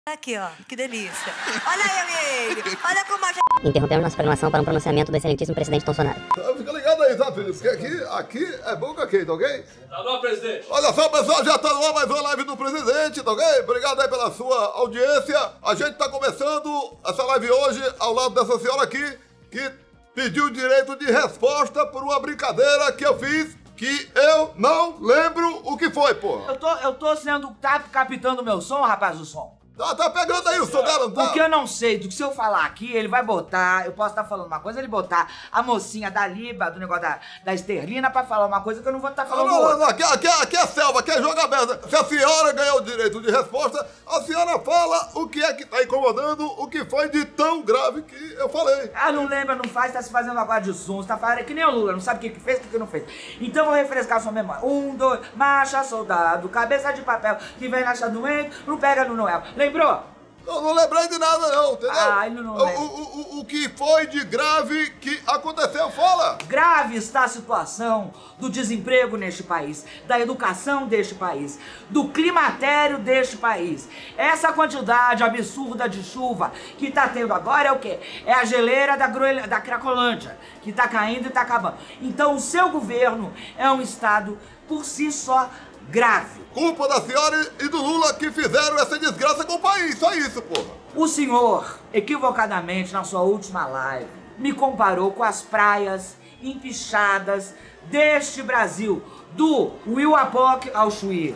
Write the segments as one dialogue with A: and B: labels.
A: Aqui, ó, que delícia. Olha eu e ele, olha como a gente...
B: Interrompemos nossa programação para um pronunciamento do excelentíssimo presidente Bolsonaro.
C: Fica ligado aí, tá, filho? Porque aqui é boca quente, ok?
D: Tá bom, presidente.
C: Olha só, pessoal, já tá no ar mais uma live do presidente, tá ok? Obrigado aí pela sua audiência. A gente tá começando essa live hoje ao lado dessa senhora aqui, que pediu direito de resposta por uma brincadeira que eu fiz, que eu não lembro o que foi, pô.
E: Eu tô sendo... Tá captando meu som, rapaz, o som?
C: Tá pegando aí o som dela, não tá?
E: Porque eu não sei, do que se eu falar aqui, ele vai botar, eu posso estar falando uma coisa, ele botar a mocinha da Liba, do negócio da Esterlina, pra falar uma coisa que eu não vou estar falando outra.
C: Não, aqui é selva, aqui é jogo aberto. Se a senhora ganhou o direito de resposta, a senhora fala o que é que tá incomodando, o que foi de tão grave que eu falei.
E: Ah, não lembra, não faz, tá se fazendo agora de som, tá falando, é que nem o Lula, não sabe o que fez, o que não fez. Então vou refrescar a sua memória. 1, 2, marcha, soldado, cabeça de papel, que vem na doente, não pega no Noel. Lembrou?
C: Eu não lembrei de nada não, entendeu?
E: Ah, ele não lembra.
C: O que foi de grave que aconteceu, fala!
E: Grave está a situação do desemprego neste país, da educação deste país, do climatério deste país. Essa quantidade absurda de chuva que está tendo agora é o quê? É a geleira da Cracolândia, que está caindo e está acabando. Então o seu governo é um estado por si só grave.
C: Culpa da senhora e do Lula que fizeram essa desgraça com o país, só isso, porra.
E: O senhor, equivocadamente, na sua última live, me comparou com as praias empichadas deste Brasil, do Oiapoque ao Chuí.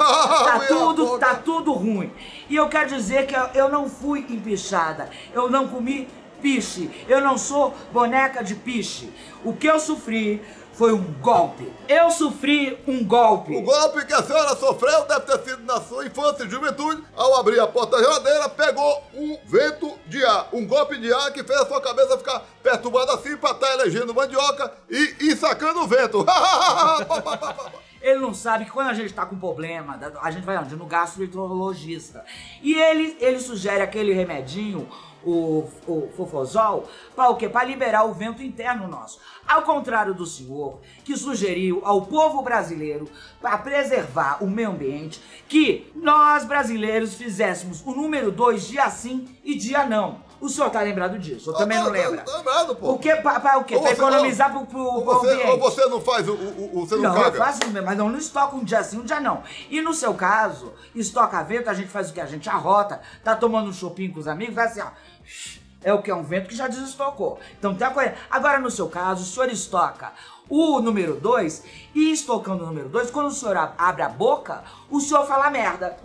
E: Tá tudo ruim. E eu quero dizer que eu não fui empichada, eu não comi piche, eu não sou boneca de piche. O que eu sofri foi um golpe. Eu sofri um golpe.
C: O golpe que a senhora sofreu deve ter sido na sua infância e juventude. Ao abrir a porta da geladeira, pegou um vento de ar. Um golpe de ar que fez a sua cabeça ficar perturbada assim pra estar elegendo mandioca e sacando o vento.
E: Ele não sabe que quando a gente tá com problema, a gente vai onde? No gastroenterologista. E ele sugere aquele remedinho, o Fofozol, para o quê? Para liberar o vento interno nosso. Ao contrário do senhor, que sugeriu ao povo brasileiro, para preservar o meio ambiente, que nós brasileiros fizéssemos o número 2 dia sim e dia não. O senhor tá lembrado disso? Eu também não lembro.
C: Tá lembrado, pô.
E: O quê? Para o quê? Para economizar pro ambiente.
C: Ou você não faz você não caga?
E: Não, eu faço mesmo, mas não estoca um dia sim, um dia não. E no seu caso, estoca vento, a gente faz o quê? A gente arrota, tá tomando um chopinho com os amigos, vai assim, ó. É o que? É um vento que já desestocou. Então tem a coisa. Agora, no seu caso, o senhor estoca o número 2 e estocando o número 2, quando o senhor abre a boca, o senhor fala merda.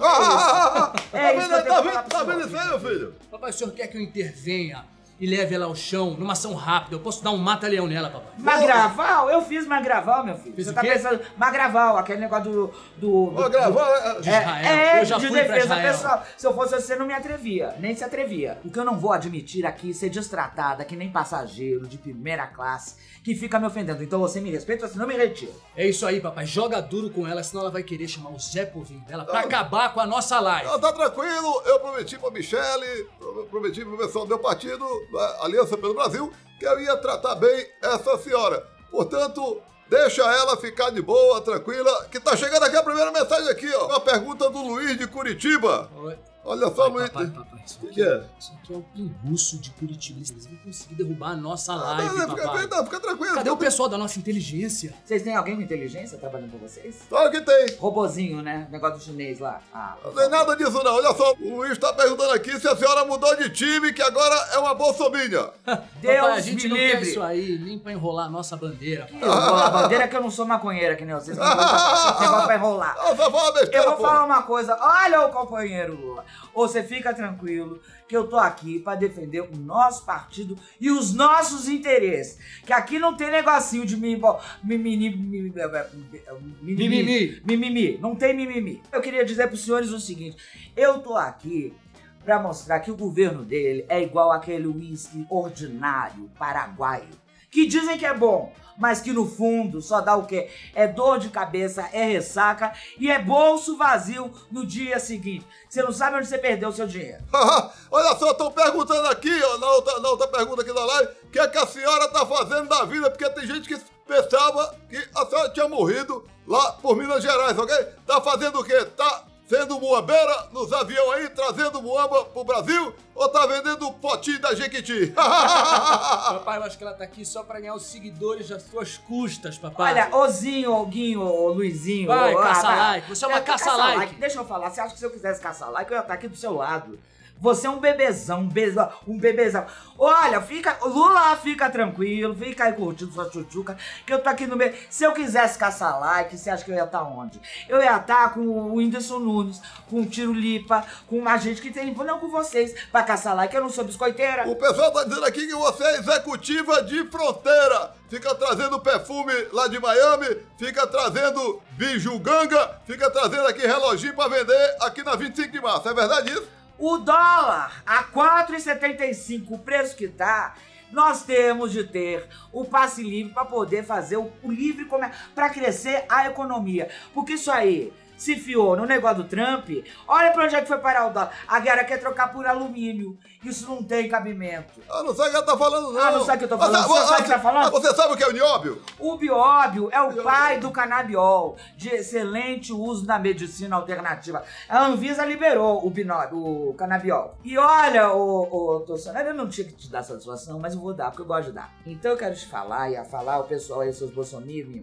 C: É isso que eu tenho que falar pro senhor. Tá vendo isso aí, meu filho?
D: Papai, o senhor quer que eu intervenha e leve ela ao chão numa ação rápida? Eu posso dar um mata-leão nela, papai.
E: Magraval? Eu fiz Magraval, meu filho.
D: Fiz
E: Você
D: o
E: tá
D: quê?
E: pensando... Magraval, aquele negócio
C: Magraval
D: de Israel. Eu já
E: de
D: fui
E: defesa
D: pra Israel.
E: pessoal. Se eu fosse você, não me atrevia. Nem se atrevia. O que eu não vou admitir aqui é ser destratada, que nem passageiro de primeira classe, que fica me ofendendo. Então você me respeita, você não me retira.
D: É isso aí, papai. Joga duro com ela, senão ela vai querer chamar o Zé Povinho dela pra acabar com a nossa live.
C: Não, tá tranquilo. Eu prometi pra Michele, prometi pro pessoal do meu partido, da Aliança pelo Brasil, que eu ia tratar bem essa senhora. Portanto, deixa ela ficar de boa, tranquila, que tá chegando aqui a primeira mensagem aqui, ó. Uma pergunta do Luiz de Curitiba.
D: Oi.
C: Olha só, Luiz.
D: Papai, isso aqui, isso aqui é o pinguço de Curitiba. Eles vão conseguir derrubar a nossa live, papai.
C: Fica tranquilo.
D: Cadê o pessoal da nossa inteligência?
E: Vocês têm alguém com inteligência trabalhando com vocês?
C: Claro que tem.
E: Robozinho, né? Negócio do chinês lá.
C: Não tem nada disso não. Olha só, o Luiz tá perguntando aqui se a senhora mudou de time, que agora é uma bolsominha.
E: Deus
D: papai, a gente
E: me
D: não
E: livre.
D: quer isso aí, nem pra enrolar a nossa bandeira.
E: Eu vou a bandeira que eu não sou maconheira, que nem vocês. Negócio pra enrolar.
C: Só fala besteira,
E: Eu vou falar uma coisa. Olha o companheiro Lula. Você fica tranquilo que eu tô aqui pra defender o nosso partido e os nossos interesses. Que aqui não tem negocinho de mimimi. Não tem mimimi. Eu queria dizer pros senhores o seguinte. Eu tô aqui pra mostrar que o governo dele é igual aquele uísque ordinário paraguaio. Que dizem que é bom, mas que no fundo só dá o quê? É dor de cabeça, é ressaca e é bolso vazio no dia seguinte. Você não sabe onde você perdeu o seu dinheiro.
C: Olha só, estão perguntando aqui, ó, na outra pergunta aqui da live, o que é que a senhora tá fazendo da vida, porque tem gente que pensava que a senhora tinha morrido lá por Minas Gerais, ok? Tá fazendo o quê? Tá sendo muambeira nos aviões aí, trazendo muamba pro Brasil, ou tá vendendo potinho da Jequiti?
D: Papai, eu acho que ela tá aqui só pra ganhar os seguidores das suas custas, papai.
E: Olha, Ozinho, Guinho, Luizinho...
D: Vai,
E: vai.
D: caça-like. Você é uma caça-like.
E: Deixa eu falar, você acha que se eu quisesse caça-like, eu ia estar aqui do seu lado. Você é um bebezão, um bebezão. Olha, Lula, fica tranquilo, fica aí curtindo sua tchutchuca, que eu tô aqui no meio. Se eu quisesse caçar like, você acha que eu ia estar onde? Eu ia estar com o Whindersson Nunes, com o Tiro Lipa, com uma gente que tem... Não com vocês, pra caçar like, eu não sou biscoiteira.
C: O pessoal tá dizendo aqui que você é executiva de fronteira. Fica trazendo perfume lá de Miami, fica trazendo bijuganga, fica trazendo aqui reloginho pra vender aqui na 25 de março. É verdade isso?
E: O dólar a 4,75, o preço que tá, nós temos de ter o passe livre para poder fazer o livre comércio, para crescer a economia. Porque isso aí se fiou no negócio do Trump, olha pra onde é que foi parar o dólar. A guerra quer trocar por alumínio. Isso não tem cabimento.
C: Ah, não sabe o que ela tá falando, não.
E: Ah, não sabe o que eu tô falando? Você sabe o que tá falando?
C: Você sabe o que é o nióbio?
E: O bióbio é o pai do canabiol, de excelente uso na medicina alternativa. A Anvisa liberou o canabiol. E olha, ô Tolsonaro, eu não tinha que te dar satisfação, mas eu vou dar, porque eu gosto de dar. Então eu quero te falar, o pessoal aí, seus bolsominions,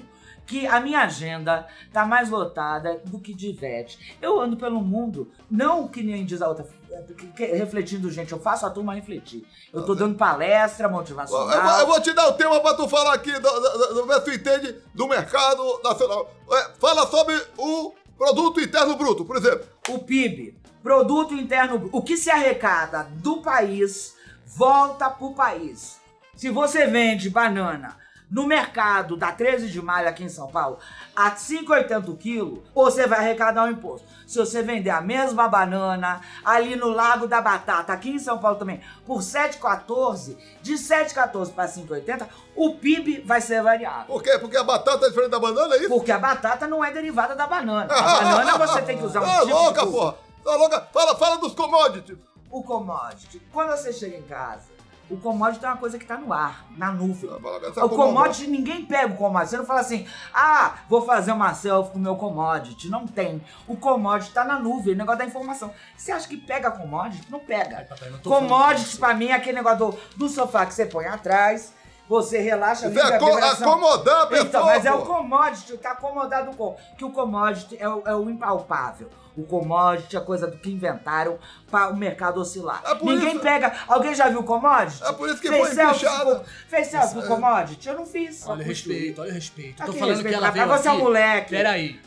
E: que a minha agenda tá mais lotada do que de Ivete. Eu ando pelo mundo, não que nem diz a outra, refletindo, gente, eu faço a turma refletir. Eu tô dando palestra motivacional.
C: Eu vou te dar o tema pra tu falar aqui, ver se tu entende do mercado nacional. Fala sobre o Produto Interno Bruto, por exemplo.
E: O PIB, Produto Interno Bruto, o que se arrecada do país, volta pro país. Se você vende banana no mercado da 13 de maio aqui em São Paulo, a 5,80 o quilo, você vai arrecadar um imposto. Se você vender a mesma banana ali no Lago da Batata, aqui em São Paulo também, por 7,14, de 7,14 para 5,80, o PIB vai ser variável.
C: Por quê? Porque a batata é diferente da banana, é isso?
E: Porque a batata não é derivada da banana. A banana você tem que usar um
C: tipo louca,
E: de...
C: porra! Tá louca? Fala dos commodities.
E: O commodity, quando você chega em casa, o commodity é uma coisa que tá no ar, na nuvem. O commodity, ninguém pega o commodity. Você não fala assim, vou fazer uma selfie com o meu commodity. Não tem. O commodity tá na nuvem, o negócio da informação. Você acha que pega commodity? Não pega.
D: Ai, papai, não
E: commodity, pra mim, é aquele negócio do sofá que você põe atrás, você relaxa,
C: liga a vibração. Acomodar a pessoa.
E: Então, mas é o commodity, tá acomodado com... Que o commodity é o impalpável. O commodity é coisa do que inventaram para o mercado oscilar. Ninguém pega... Alguém já viu commodity?
C: É por isso que foi empichado.
E: Fez selfie com commodity? Eu não fiz.
D: Olha o respeito, olha o respeito. Eu tô
E: Aqui,
D: falando que ela veio aqui.
E: Você é um moleque.
D: Peraí.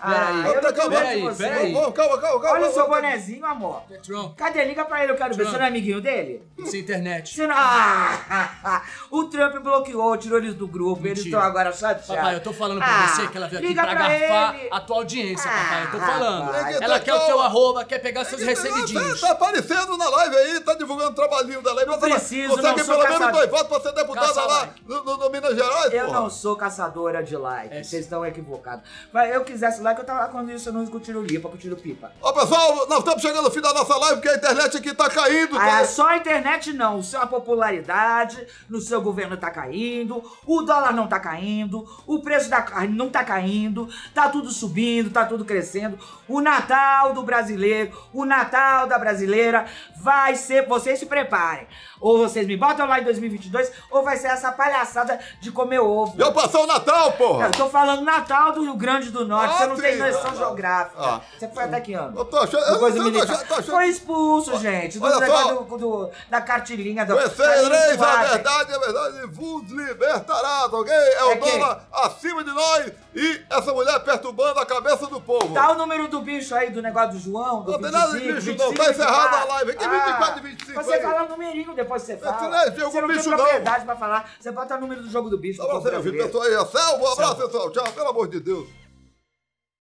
C: Calma.
E: Olha o seu bonezinho, amor.
D: Trump.
E: Cadê? Liga pra ele, eu quero ver. Você não é amiguinho dele?
D: Isso é internet.
E: Você não... O Trump bloqueou, tirou eles do grupo. Mentira. Eles estão agora chateados.
D: Papai, eu tô falando pra você que ela veio aqui pra garfar a tua audiência, papai. Eu tô falando. Ela quer o teu arroba, quer pegar seus recebidinhos.
C: Tá aparecendo na live aí, tá divulgando o trabalhinho dela aí.
E: Não preciso,
C: não sou pelo menos 2 votos pra ser deputada lá no Minas Gerais,
E: Eu não sou caçadora de like, vocês estão equivocados. Mas eu quisesse like, eu tava lá quando isso eu não discutir o Lipa, com o Tiro Pipa.
C: Ó, pessoal, nós estamos chegando no fim da nossa live, porque a internet aqui tá caindo.
E: Só a internet não, a popularidade no seu governo tá caindo, o dólar não tá caindo, o preço da carne não tá caindo, tá tudo subindo, tá tudo crescendo. O Natal do brasileiro, o Natal da brasileira vai ser, vocês se preparem. Ou vocês me botam lá em 2022, ou vai ser essa palhaçada de comer ovo.
C: Já passou o Natal, porra!
E: Eu tô falando Natal do Rio Grande do Norte, você não tem noção geográfica. Você foi até que ano?
C: Eu tô achando...
E: Foi expulso, gente, do negócio da cartilinha.
C: Vencereis a verdade vos libertará, ok? É o dólar acima de nós e essa mulher perturbando a cabeça do povo.
E: Tá o número do bicho aí, do negócio do João, do 25,
C: não tem nada de bicho não, tá encerrado a live. Aqui 24 e 25
E: Você fala o numerinho, depois você fala. Você não
C: tem
E: propriedade pra falar. Você bota o número do jogo do bicho.
C: Pessoal aí, selva, um abraço, pessoal. Tchau, pelo amor de Deus.